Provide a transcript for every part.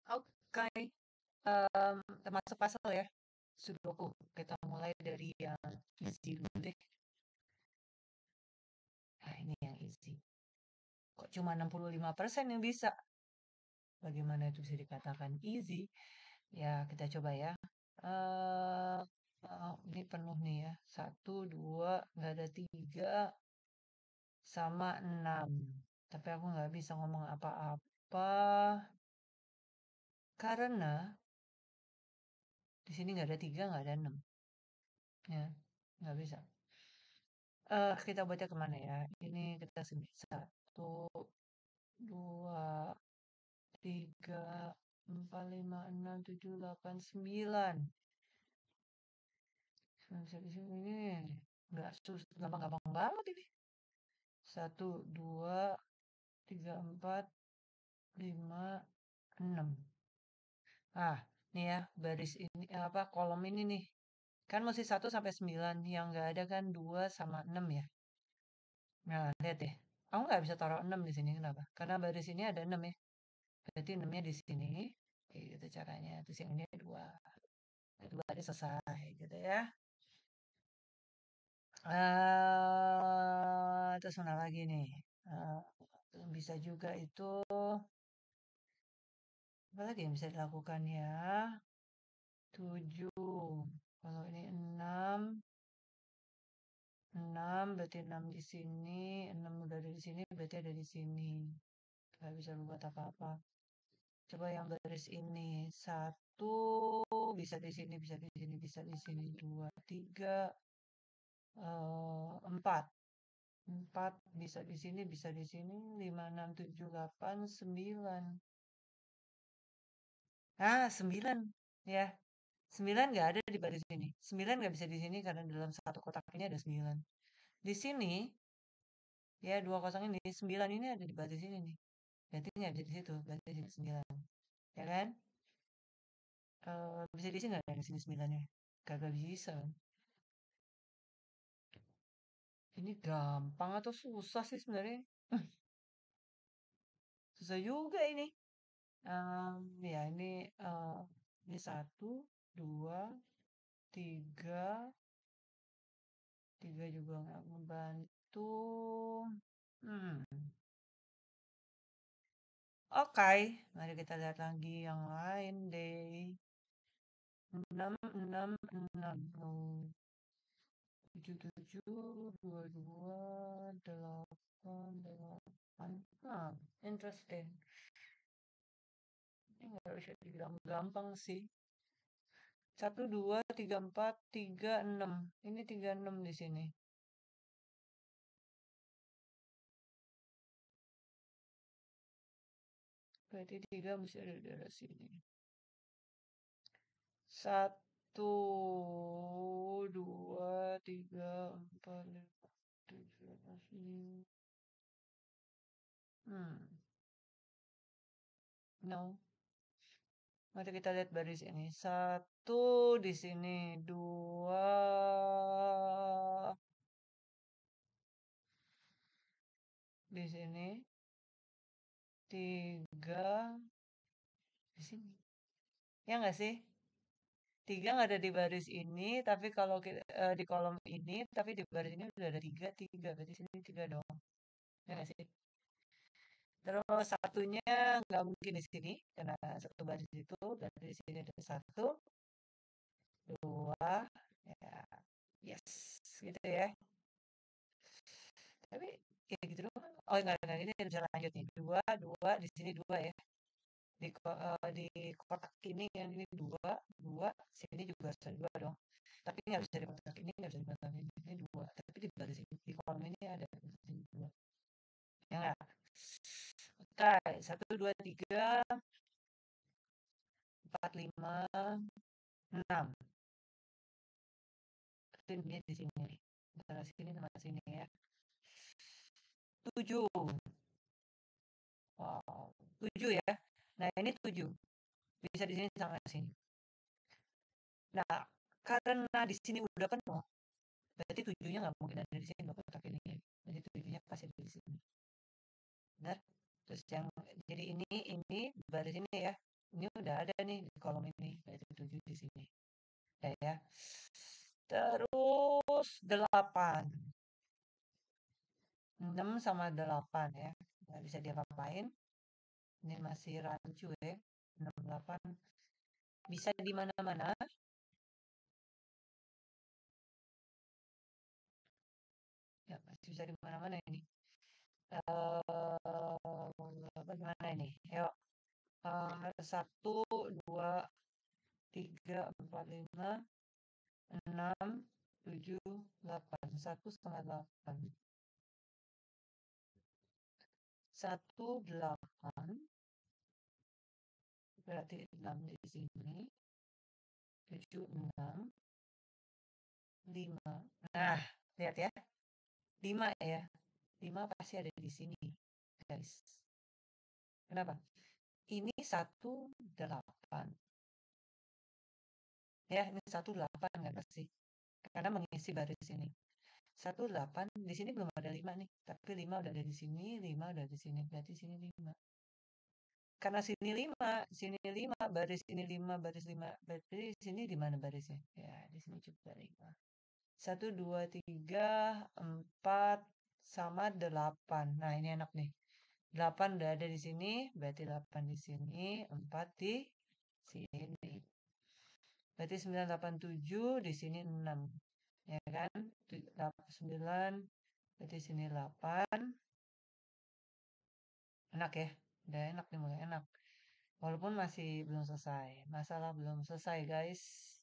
Oke, termasuk puzzle ya, Sudoku. Kita mulai dari yang easy dulu deh. Nah, ini yang easy. Kok cuma 65% yang bisa? Bagaimana itu bisa dikatakan easy? Ya, kita coba ya. Eh, ini penuh nih ya. 1, 2, nggak ada 3, sama 6. Tapi aku nggak bisa ngomong apa-apa. Karena di sini nggak ada 3, nggak ada 6. Ya, nggak bisa. Kita baca kemana ya? Ini kita sini. 1, 2, 3, 4, 5, 6, 7, 8, 9. Bisa di sini. Nggak gampang-gampang banget ini. 1, 2, 3, 4, 5, 6. Ah, nih ya, baris ini apa kolom ini nih. Kan mesti 1 sampai 9, yang nggak ada kan 2 sama 6 ya. Nah, lihat deh. Aku nggak bisa taruh 6 di sini, kenapa? Karena baris ini ada 6 ya. Berarti 6-nya di sini. Kayak gitu caranya. Terus yang ini 2. Kedua ada selesai gitu ya. Terus mana lagi nih? Eh, bisa juga itu. Apa lagi yang bisa dilakukan ya? 7. Kalau ini 6. 6 berarti 6 di sini. 6 udah ada di sini berarti ada di sini. Gak bisa buat apa-apa. Coba yang baris ini. 1 bisa di sini, bisa di sini, bisa di sini. 2, 3, 4. 4 bisa di sini, bisa di sini. 5, 6, 7, 8, 9. Ah, 9. Ya, 9 nggak ada di baris ini. 9 nggak bisa di sini karena dalam satu kotak ini ada 9. Di sini, ya 2 kosong ini, 9 ini ada di baris ini nih. Berarti nggak ada di situ, berarti di sini 9. Ya kan? Bisa di sini nggak di sini 9-nya? Kagak bisa. Ini gampang atau susah sih sebenarnya? Susah juga ini. Ya ini 1, 2, 3. 3 juga nggak membantu. Hmm. Oke, mari kita lihat lagi yang lain deh. 6, 6, 6. 7, 7, 2, 2, 8, 8. Interesting. Ini nggak bisa dibilang gampang sih. 1, 2, 3, 4, 3, 6. Ini 3, 6 di sini. Berarti 3 mesti ada di daerah sini. 1, 2, 3, 4, 5, 7, 8. No. Mari kita lihat baris ini. 1 di sini. 2 di sini. 3 di sini. Ya nggak sih? 3 nggak ada di baris ini, tapi kalau di kolom ini, tapi di baris ini udah ada 3, 3. Berarti sini 3 dong. Ya nggak sih? Terus satunya nggak mungkin di sini, karena satu baris itu, berarti di sini ada 1, 2, ya, yes, gitu ya. Tapi kayak gitu doang. Oh enggak, ini bisa lanjut nih. 2, 2, di sini 2 ya. Di kotak ini yang ini 2, 2, sini juga bisa 2 dong. Tapi nggak bisa di kotak ini, nggak bisa di kotak ini 2. Tapi di baris ini, di kolom ini ada di sini 2. Ya nggak? Oke, 1, 2, 3, 4, 5, 6. Ini di sini. Antara sini sama sini ya. 7. Wow, 7 ya. Nah, ini 7. Bisa di sini sama di sini. Nah, karena di sini udah penuh, berarti 7-nya nggak mungkin ada di sini loh kotak ini. Jadi 7-nya pasti ada di sini. Benar? Terus yang jadi ini baris ini ya. Ini udah ada nih di kolom ini, berarti 7 di sini. Ya. Terus 8. 6 sama 8 ya. Nggak bisa diapa-apain. Ini masih rancu ya. 6, 8. Bisa di mana-mana. Ya, masih bisa di mana-mana ini. Bagaimana ini? Yuk. 1, 2, 3, 4, 5, 6, 7, 8. 1,8. 1,8. Berarti 6 di sini. 7, 6, 5. Nah, lihat ya. 5 ya. 5 pasti ada di sini, guys. Kenapa? Ini 1,8. Ya, ini 1,8 kan pasti. Karena mengisi baris ini. 1,8 di sini belum ada 5 nih, tapi 5 udah ada di sini, 5 udah di sini, berarti sini 5. Karena sini 5, baris ini 5, baris 5, berarti sini di mana barisnya? Ya, di sini juga 5. 1, 2, 3, 4, sama 8. Nah, ini enak nih. 8 udah ada di sini, berarti 8 di sini, 4 di sini. Berarti 9, 8, 7, di sini 6. Ya kan? 9, berarti sini 8. Enak ya? Udah enak nih, mulai enak. Walaupun masih belum selesai. Masalah belum selesai, guys.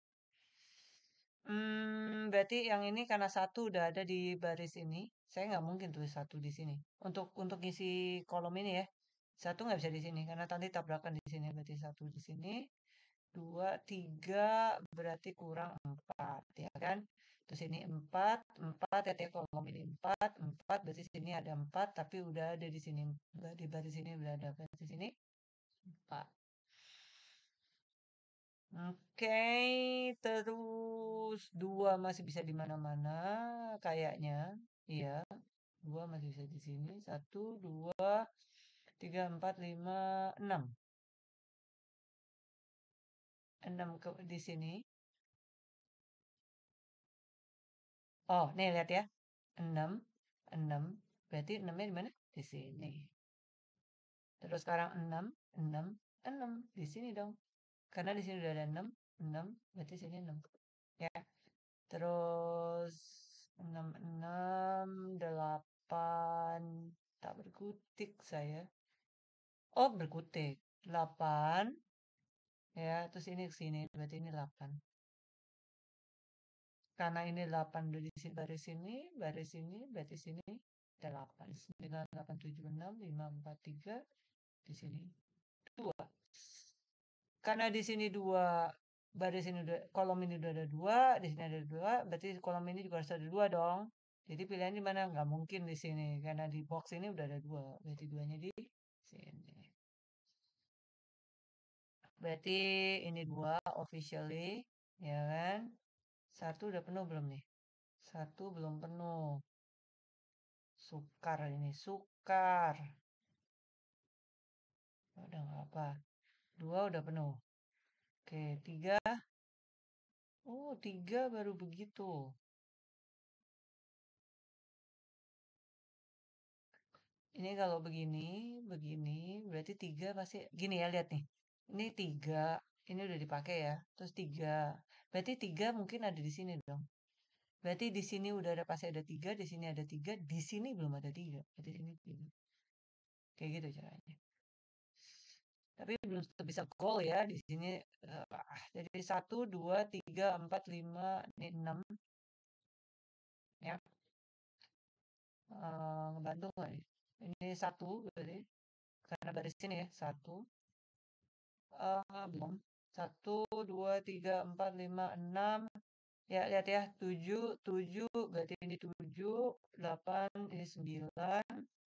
Berarti yang ini karena 1 udah ada di baris ini. Saya nggak mungkin tulis 1 di sini. Untuk ngisi kolom ini ya. 1 nggak bisa di sini. Karena tadi tabrakan di sini. Berarti 1 di sini. 2, 3. Berarti kurang 4. Ya kan? Terus ini 4. 4 ya kolom ini 4. 4 berarti sini ada 4. Tapi udah ada di sini. Di baris ini udah ada. Berarti sini 4. Oke, terus 2 masih bisa di mana-mana kayaknya. Iya, 2 masih bisa di sini. 1, 2, 3, 4, 5, 6. 6 di sini. Oh, nih lihat ya. 6, 6. Berarti 6-nya di mana? Di sini. Terus sekarang 6, 6, 6 di sini dong. Karena di sini udah ada 6, 6, berarti sini 6. Ya. Terus 6, 6, 8. Tak berkutik saya. Oh, berkutik. 8. Ya, terus ini ke sini. Berarti ini 8. Karena ini 8 udah di baris sini, berarti sini 8. 9, 8, 7, 6, 5, 4, 3. Di sini 2. Karena di sini 2, baris ini udah, kolom ini udah ada 2, di sini ada 2, berarti kolom ini juga harus ada 2 dong. Jadi pilihan di mana? Nggak mungkin di sini. Karena di box ini udah ada 2. Berarti 2-nya di sini. Berarti ini 2 officially. Ya kan? 1 udah penuh belum nih? 1 belum penuh. Sukar ini. Sukar. Udah nggak apa. 2 udah penuh. Oke, 3. Oh, 3 baru begitu. Ini kalau begini, berarti 3 pasti gini ya, lihat nih. Ini 3, ini udah dipakai ya. Terus 3. Berarti 3 mungkin ada di sini dong. Berarti di sini udah ada pasti ada 3, di sini ada 3, di sini belum ada 3. Berarti sini 3. Kayak gitu caranya. Tapi belum tentu bisa goal ya di sini. Jadi 1, 2, 3, 4, 5, ini 6 ya. Ngebantu nggak nih? Ini 1 berarti. Karena baris sini ya, 1. Belum. 1, 2, 3, 4, 5, 6. Ya, lihat ya. 7, 7. Berarti ini 7. 8, ini 9.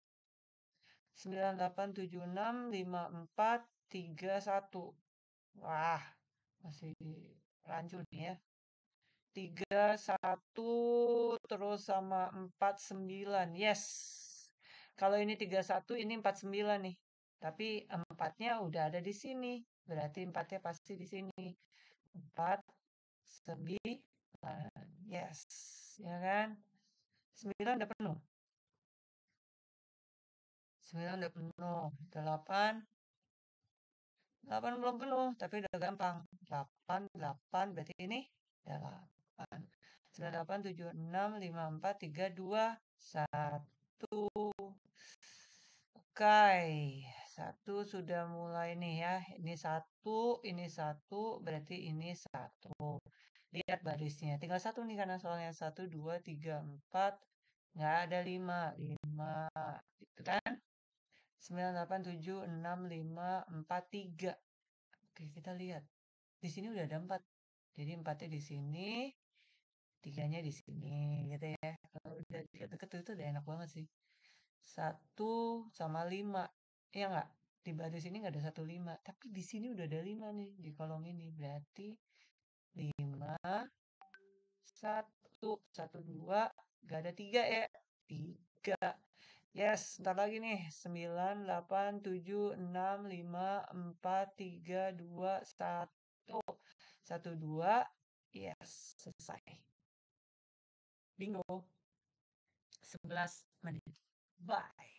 9, 8, 7, 6, 5, 4, 3, 1. Wah, masih rancu nih ya. 3, 1, terus sama 4, 9. Yes. Kalau ini 3, 1, ini 4, 9 nih. Tapi 4-nya udah ada di sini. berarti 4-nya pasti di sini. 4, 9. Yes, ya kan? 9 udah penuh. 9 udah penuh. 8, 8 belum penuh, tapi udah gampang. 8, 8, berarti ini 8. 9, 8, 7, 6, 5, 4, 3, 2, 1. Oke, 1 sudah mulai nih ya. Ini satu, berarti ini satu. Lihat barisnya. Tinggal satu nih karena soalnya 1, 2, 3, 4. Nggak ada 5. 5. Gitu kan? 9, 8, 7, 6, 5, 4, 3. Oke, kita lihat. Di sini udah ada 4. Jadi 4-nya di sini, 3-nya di sini. Gitu ya. Kalau udah deket-deket itu udah enak banget sih. 1 sama 5. Iya nggak? Di baris ini nggak ada 1, 5. Tapi di sini udah ada 5 nih. Di kolom ini. Berarti 5, 1, 1, 2. Nggak ada 3 ya? 3. Yes, ntar lagi nih. 9, 8, 7, 6, 5, 4, 3, 2, 1. 1, 2. Yes, selesai. Bingo. 11 menit. Bye.